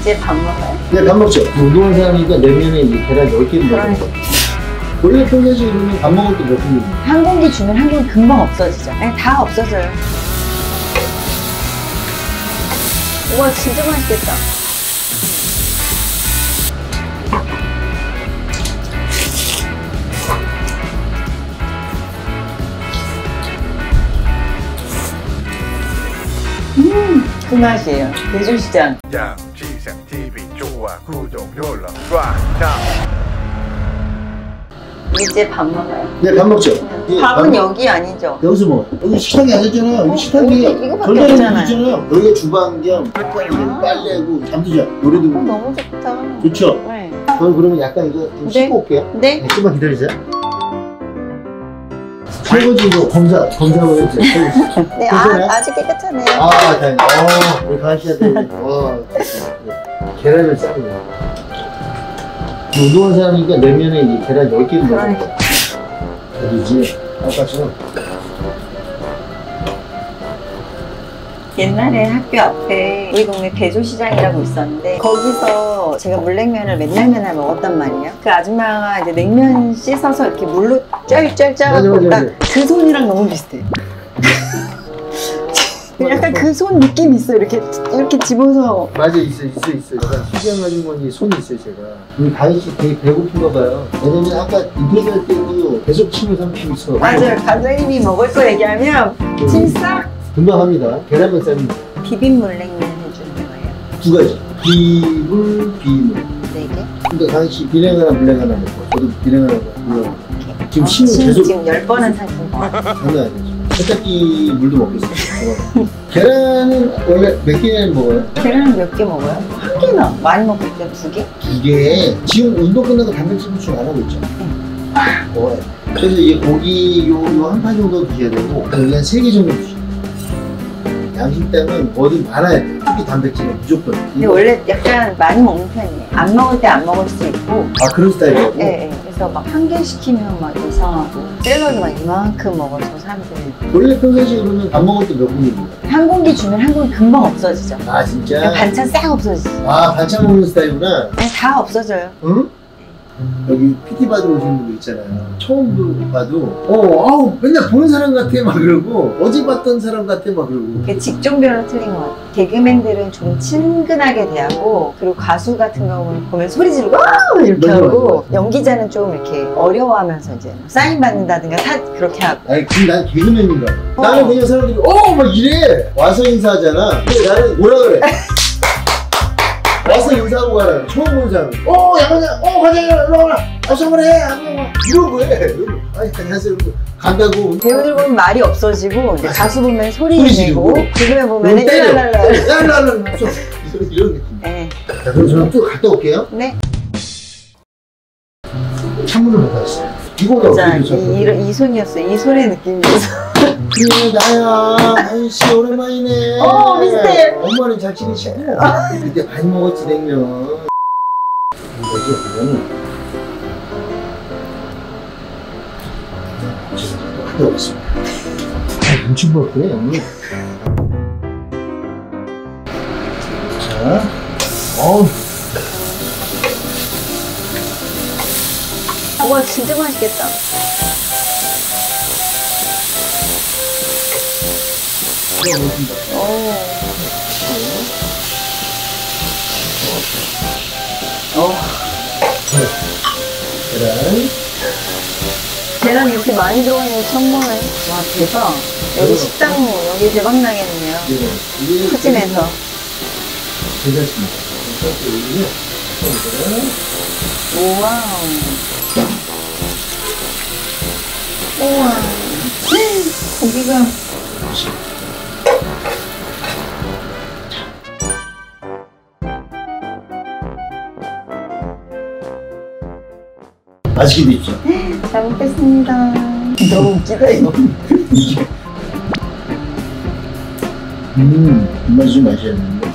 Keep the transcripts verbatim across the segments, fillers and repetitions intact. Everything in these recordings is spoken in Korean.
이제 밥 먹어요? 네, 밥 먹죠. 운동한 사람이니까 냉면에 이제 계란 열 개를 먹어요. 원래 평상시에 그러면 밥 먹을 때 몇 분이에요? 한 공기 주면 한 공기 금방 없어지죠. 네, 다 없어져요. 우와, 진짜 맛있겠다. 음, 그 맛이에요. 대전시장. 이제 밥 먹어요? 네, 밥 먹죠. 네. 밥은 밥... 여기 아니죠? 여기서 먹어요. 여기 식탁이 아니잖아요. 여기 식탁이 이거밖에 없잖아요. 있잖아요. 여기가 주방 겸 빨래고 잠도 자. 노래도 부르고. 너무 좋다. 좋죠? 네. 저는 그러면 약간 이거 좀 네. 씻고 올게요. 네. 네, 좀만 기다리세요. 설거지 이거 검사, 검사를 해주세요. 네, 아, 아주 깨끗하네요. 아, 다행이다. 어, 우리 가은 씨한테, 와, 계란을 싸고. 운동한 사람이니까 냉면에 이제 계란 열 개를 먹어요. 어디지? 아까처럼. 옛날에 학교 앞에 우리 동네 대조시장이라고 있었는데 거기서 제가 물냉면을 맨날 맨날 먹었단 말이에요. 그 아줌마가 이제 냉면 씻어서 이렇게 물로 쩔쩔 짜갖고 딱 그 손이랑 너무 비슷해. 약간 그 손 느낌 있어요. 이렇게 이렇게 집어서. 맞아, 있어, 있어, 있어. 약간 수경 아주머니 손이 있어요, 제가. 우리 가은 씨 되게 배고픈가 봐요. 왜냐면 아까 인터뷰할 때도 계속 침을 삼키고 있어. 맞아요. 과장님이 먹을 거 얘기하면 침 싹. 금방 합니다. 계란만 삶니다. 비빔 물냉면 해주는 거예요. 두 가지. 비물, 비물. 네 개? 그러니까 가은 씨 비냉 하나, 물냉 하나 먹고 저도 비냉 하나 먹고. 지금 어, 침을 침 계속. 지금 열 번은 삼킨 거 같아요. 장난 아니죠. 세탁기 물도 먹겠어요. 계란은 원래 몇 개 먹어요? 계란은 몇 개 먹어요? 한 개나. 많이 먹을 때 두 개? 두 개. 지금 운동 끝나고 단백질 보충 안 하고 있죠? 응. 먹어요. 그래서 이 고기 요 한 판 정도 드셔야 되고 여기 한 세 개 정도 드셔야 돼요. 양식당은 뭐든 많아야 돼요. 특히 단백질은 무조건. 근데 원래 약간 많이 먹는 편이에요. 안 먹을 때 안 먹을 수 있고. 아, 그런 스타일이라고? 네, 네. 그래서 막 한 개 시키면 막 이상하고 샐러드 막 이만큼 먹어서 사람들이. 원래 평상시에 그러면 밥 먹을 때 몇 분이에요? 한 공기 주면 한 공기 금방 없어지죠. 아, 진짜? 반찬 싹 없어지죠. 아, 반찬 먹는 스타일이구나? 네, 다 없어져요. 응? 여기 피티 받으러 오시는 분들 있잖아요. 처음 봐도 어, 아우 맨날 보는 사람 같아 막 그러고 어제 봤던 사람 같아 막 그러고. 그 직종별로 틀린 것 같아요. 개그맨들은 좀 친근하게 대하고 그리고 가수 같은 경우는 보면 소리 지르고 와 이렇게 맞아, 하고 맞아, 맞아. 연기자는 좀 이렇게 어려워하면서 이제 사인 받는다든가 사, 그렇게 하고. 아니 그럼 난 개그맨인가? 어. 나는 그냥 사람들이 어 막 이래 와서 인사하잖아. 근데 나는 뭐라 그래? 와서 인사하고 가라. 처음 보는 사람. 어, 야과장, 어, 과장님, 일로 와라. 어서 한번 해. 이러고 해. 아니, 안녕하세요. 간다고. 배우들 보면 말이 없어지고, 이제 가수 보면 소리 소리 내고, 지르고, 개그맨 보면 일랄랄라. 일랄랄라. 이런 느낌. 네. 자, 그럼 저는 또 갔다 올게요. 네. 창문을 못 닫았어요. 이거는 자, 어떻게 이, 이, 이 손이었어요. 이 손의 느낌이어서. 그래, 나야. 아이씨, 오랜만이네. 어, 비슷해. 엄마는 잘 지내시고. 그때 많이 먹었지, 냉면. 이거지, 이거는. 또 갔다 오겠습니다. 아, 눈치 볼 거야, 형님. 자, 어우. 와, 진짜 맛있겠다. 오. 오. 계란. 계란 이렇게 많이 들어가는 거 처음 보네. 와, 대박. 여기 식당, 여기 대박 나겠네요. 네. 푸짐해서. 괜찮습니다. 우와우. 우와. 고기가. 맛있게 드십시오. 잘 먹겠습니다. 너무 웃기다, 이거. 음, 입맛이 좀 맛있었는데.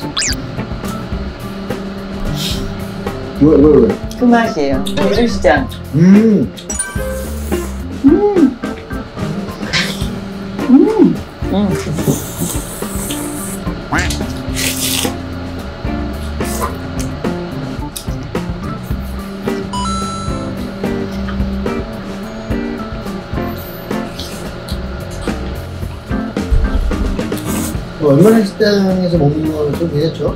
왜, 왜, 왜? 그 맛이에요. 대전시장. 음. 음. 음. 음. 웬만한 식당에서 먹는 거는 좀 괜찮죠?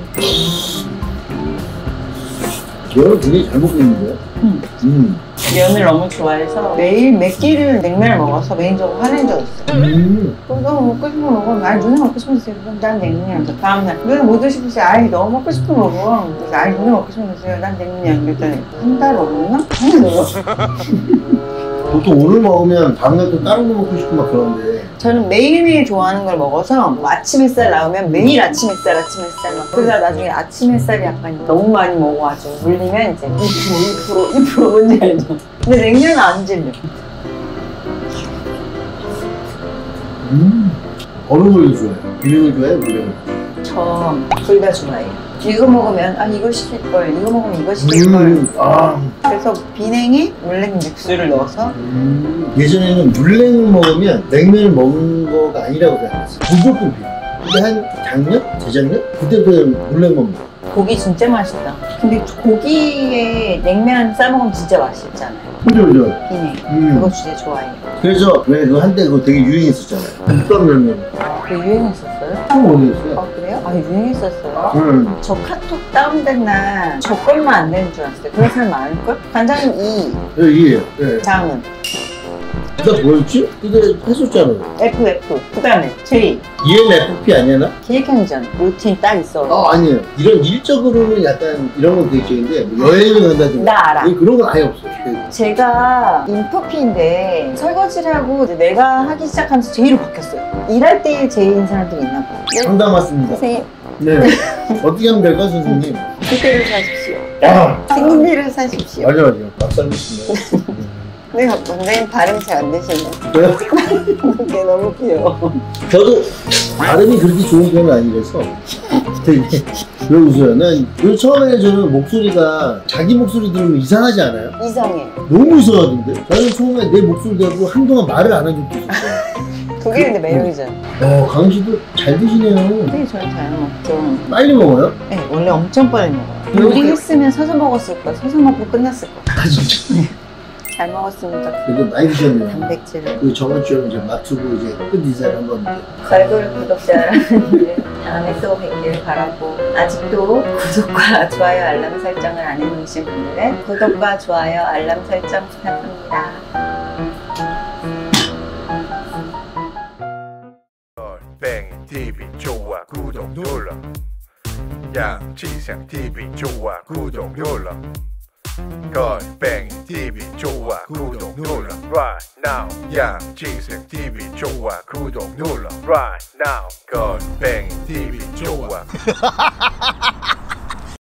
면을 굉장히 잘 먹고 있는데요? 음. 음. 면을 너무 좋아해서 매일 몇 끼를 냉면을 먹어서 매니저가 화낸 적 있어요. 음. 너 너무 먹고 싶은 거 먹어. 아니 누나 먹고 싶은 거 있어요. 그럼 난 냉면. 그래서 다음날 누나 뭐 드시고 있어요. 아이 너무 먹고 싶은 거 먹어. 그래서 아이 누나 먹고 싶은 거 있어요. 난 냉면. 그랬더니 한 달 먹었나? 한 먹어. 보통 오늘 먹으면 다음날 또 다른 거 먹고 싶고 막 그러는데 저는 매일매일 좋아하는 걸 먹어서 뭐 아침 햇살 나오면 매일 아침 햇살 아침 햇살 막 그러다 나중에 아침 햇살이 약간 너무 많이 먹어가지고 물리면 이제 이 프로 이 프로 이 프로 뭔지 알죠? 근데 냉면은 안 질려. 음. 어느 걸 좋아해요? 비빔을 좋아해요? 물냉을 좋아해요? 저 둘 다 좋아해요. 이거 먹으면 아 이거 시킬 걸 이거 먹으면 이거 시킬 걸. 음. 아. 그래서 비냉에 물냉 육수를 넣어서 음. 예전에는 물냉을 먹으면 냉면을 먹는 거가 아니라고 생각했어요. 무조건 비빔. 근데 한 작년? 재작년? 그때부터 물냉 먹는 거. 고기 진짜 맛있다. 근데 고기에 냉면 싸먹으면 진짜 맛있잖아요. 그죠 그죠. 비냉. 음. 그거 진짜 좋아해요. 그래서 왜 그거 한때 그거 되게 유행했었잖아요. 국밥냉면. 그 유행했었어요? 처음 먹었어요. 아 그래요? 아 유행했었어요? 음. 저 카톡 다운된 날 저 것만 안 되는 줄 알았어요. 그런 사람 많을걸? 관장님 이, 네, 이해요. 네. 다음은 나 뭐였지? 그때 했었잖아요. 에프 에프, 그 다음에 J, 이엔에프피 아니야 나? 기획행전 루틴 딱 있어. 아 아니에요. 이런 일적으로는 약간 이런 건 되게 있는데 뭐 여행을 간다든가 나 알아. 그런 건 아예 없어요. 제가 인프피인데 설거지를 하고 이제 내가 하기 시작하면서 제이로 바뀌었어요. 일할 때 제이인 사람들이 있나 봐요. 네, 상담 왔습니다. 선생님 네. 어떻게 하면 될까 선생님? 그대로 사십시오. 아 생긴 대로 사십시오. 맞아 맞아. 막살밌습니다. 근데 원장님 발음이 잘 안 되시네. 왜요? 그게 너무 귀여워. 저도 발음이 그렇게 좋은 편은 아니라서 되게 왜 웃어요? 난 왜 처음에 저는 목소리가 자기 목소리 들으면 이상하지 않아요? 이상해. 너무 이상하던데? 저는 처음에 내 목소리 대고 한동안 말을 안 한 적도 있었어요. 그게 근데 매력이잖아. 어, 강씨도 잘 드시네요. 되게 저는 잘 먹죠. 빨리 먹어요? 네, 원래 엄청 빨리 먹어요. 요리했으면 서서 먹었을 거야. 서서 먹고 끝났을 거야. 아 진짜? 잘 먹었습니다. 그래도 많이 드셨네요. 단백질을. 그 저번 주에 이제 마트고 이제 끝 인사를 한 건데. 걸그룹 구독자 여러분들 다음에 또 뵙길 바라고 아직도 구독과 좋아요 알람 설정을 안 해놓으신 분들은 구독과 좋아요 알람 설정 부탁합니다. 뱅 티비 좋아 구독 눌러 양치상 티비 좋아 구독 눌러 걸뱅 티비 좋아 구독 눌러 right now 양치상 티비 좋아 구독 눌러 right now 걸뱅 티비 좋아